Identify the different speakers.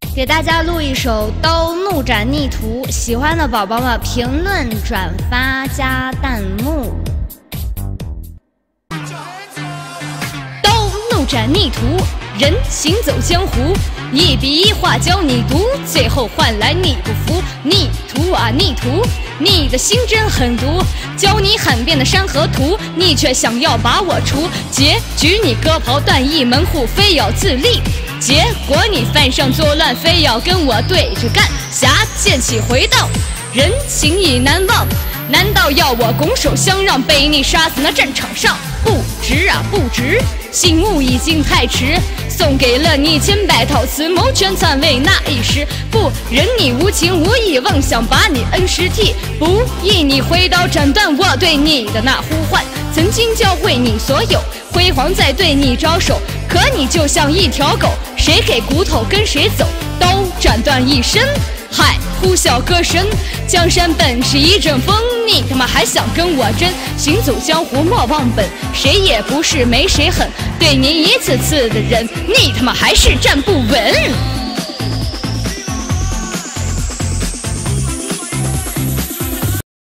Speaker 1: 给大家录一首《刀怒斩逆徒》，喜欢的宝宝们评论、转发、加弹幕。刀怒斩逆徒，人行走江湖，一笔一画教你读，最后换来你不服。逆徒啊逆徒，你的心真狠毒，教你罕变的山河图，你却想要把我除。结局你割袍断义门户，非要自立。结果你犯上作乱，非要跟我对着干。侠剑起回荡，人情已难忘，难道要我拱手相让，被你杀死那战场上？不值啊不值，醒悟已经太迟，送给了你千百套词，谋权篡位那一时。不忍你无情无义，妄想把你恩师替，不义你挥刀斩断我对你的那呼唤，曾经教会你所有，辉煌在对你招手，可你就像一条狗，谁给骨头跟谁走，刀斩断一身。嗨，呼啸歌声，江山本是一阵风，你他妈还想跟我争？行走江湖莫忘本，谁也不是没谁狠，对你一次次的忍，你他妈还是站不稳。